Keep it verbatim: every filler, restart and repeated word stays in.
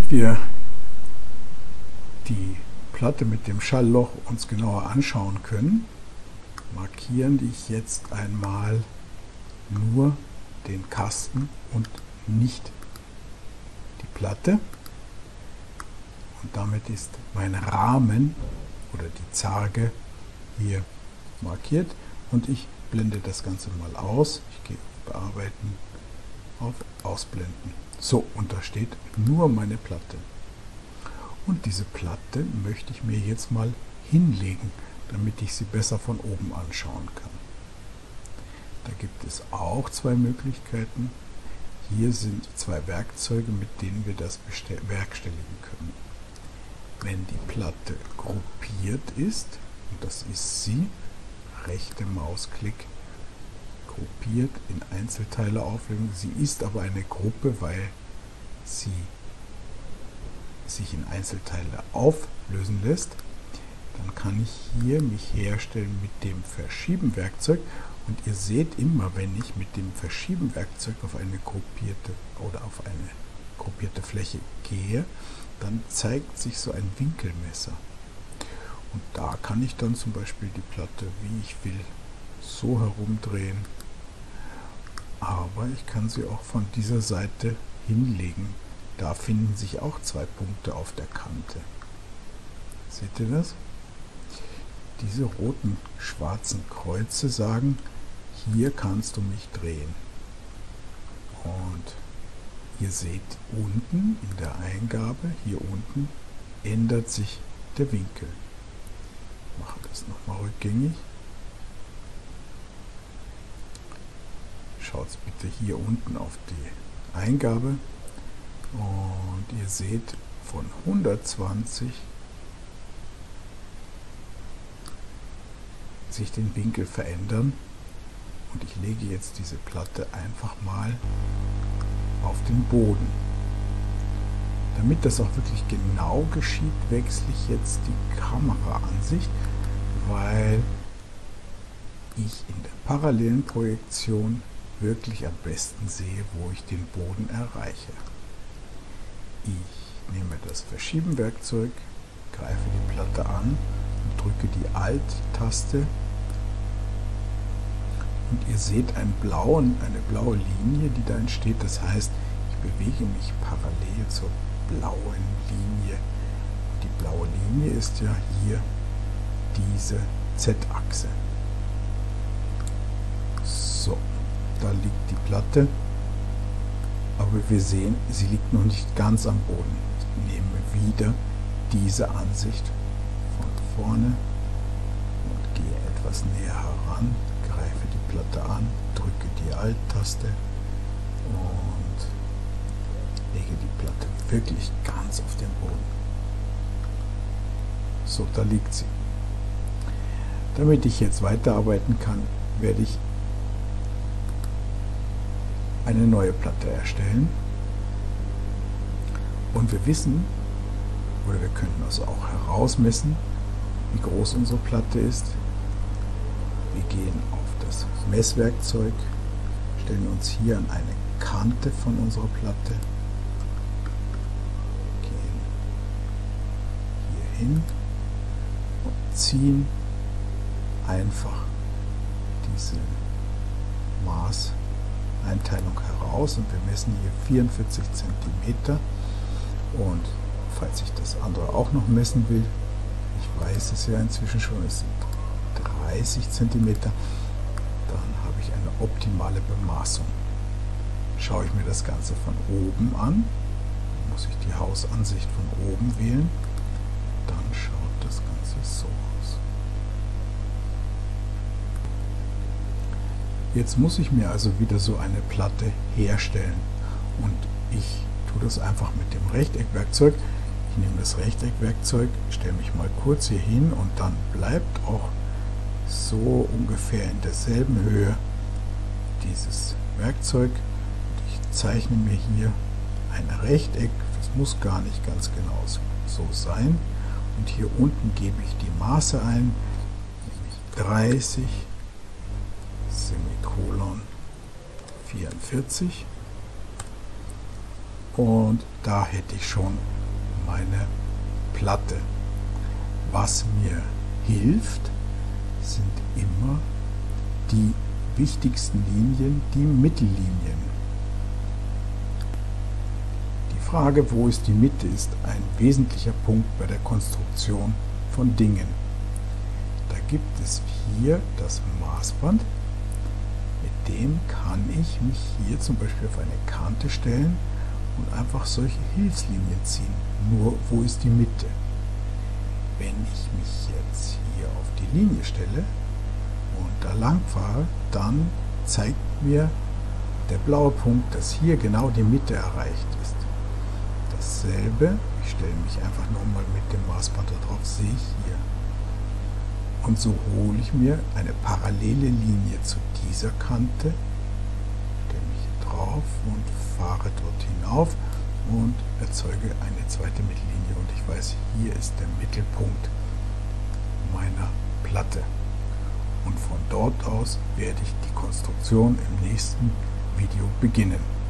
Damit wir die Platte mit dem Schallloch uns genauer anschauen können, markieren ich jetzt einmal nur den Kasten und nicht die Platte. Und damit ist mein Rahmen oder die Zarge hier markiert und ich blende das Ganze mal aus. Ich gehe auf Bearbeiten, auf Ausblenden. So, und da steht nur meine Platte. Und diese Platte möchte ich mir jetzt mal hinlegen, damit ich sie besser von oben anschauen kann. Da gibt es auch zwei Möglichkeiten. Hier sind zwei Werkzeuge, mit denen wir das bewerkstelligen können. Wenn die Platte gruppiert ist, und das ist sie, rechte Mausklick, gruppiert in Einzelteile auflegen. Sie ist aber eine Gruppe, weil sie sich in Einzelteile auflösen lässt. Dann kann ich hier mich herstellen mit dem Verschieben-Werkzeug. Und ihr seht immer, wenn ich mit dem Verschieben-Werkzeug auf eine gruppierte oder auf eine gruppierte Fläche gehe, dann zeigt sich so ein Winkelmesser. Und da kann ich dann zum Beispiel die Platte, wie ich will, so herumdrehen. Aber ich kann sie auch von dieser Seite hinlegen. Da finden sich auch zwei Punkte auf der Kante. Seht ihr das? Diese roten schwarzen Kreuze sagen, hier kannst du mich drehen. Und ihr seht unten in der Eingabe, hier unten, ändert sich der Winkel. Ich mache das nochmal rückgängig. Schaut bitte hier unten auf die Eingabe und ihr seht von hundertzwanzig sich den Winkel verändern. Und ich lege jetzt diese Platte einfach mal auf den Boden. Damit das auch wirklich genau geschieht, wechsle ich jetzt die Kameraansicht, weil ich in der parallelen Projektion wirklich am besten sehe, wo ich den Boden erreiche. Ich nehme das Verschieben-Werkzeug, greife die Platte an und drücke die Alt-Taste. Und ihr seht einen blauen, eine blaue Linie, die da entsteht. Das heißt, ich bewege mich parallel zur blauen Linie. Und die blaue Linie ist ja hier diese Z-Achse. So, da liegt die Platte. Aber wir sehen, sie liegt noch nicht ganz am Boden. Ich nehme wieder diese Ansicht von vorne und gehe etwas näher heran. Greife die Platte an, drücke die Alt-Taste und lege die Platte wirklich ganz auf den Boden. So, da liegt sie. Damit ich jetzt weiterarbeiten kann, werde ich eine neue Platte erstellen. Und wir wissen, oder wir können also auch herausmessen, wie groß unsere Platte ist. Wir gehen auf das Messwerkzeug, stellen uns hier an eine Kante von unserer Platte, gehen hier hin und ziehen einfach diese Maßeinteilung heraus und wir messen hier vierundvierzig Zentimeter. Und falls ich das andere auch noch messen will, ich weiß es ja inzwischen schon, es sind dreißig Zentimeter, dann habe ich eine optimale Bemaßung. Schaue ich mir das Ganze von oben an, dann muss ich die Hausansicht von oben wählen, dann schaut das Ganze so aus. Jetzt muss ich mir also wieder so eine Platte herstellen und ich tue das einfach mit dem Rechteckwerkzeug. Ich nehme das Rechteckwerkzeug, stelle mich mal kurz hier hin und dann bleibt auch so ungefähr in derselben Höhe dieses Werkzeug. Und ich zeichne mir hier ein Rechteck, das muss gar nicht ganz genau so sein. Und hier unten gebe ich die Maße ein, nämlich dreißig, Semikolon vierundvierzig. Und da hätte ich schon meine Platte. Was mir hilft, sind immer die wichtigsten Linien, die Mittellinien. Die Frage, wo ist die Mitte, ist ein wesentlicher Punkt bei der Konstruktion von Dingen. Da gibt es hier das Maßband, mit dem kann ich mich hier zum Beispiel auf eine Kante stellen und einfach solche Hilfslinien ziehen. Nur, wo ist die Mitte? Wenn ich mich jetzt hier auf die Linie stelle und da lang fahre, dann zeigt mir der blaue Punkt, dass hier genau die Mitte erreicht ist. Dasselbe, ich stelle mich einfach nur mal mit dem Maßband da drauf, sehe ich hier. Und so hole ich mir eine parallele Linie zu dieser Kante, stelle mich hier drauf und fahre dort hinauf und erzeuge eine zweite Mittellinie. Und ich weiß, hier ist der Mittelpunkt meiner Platte. Und von dort aus werde ich die Konstruktion im nächsten Video beginnen.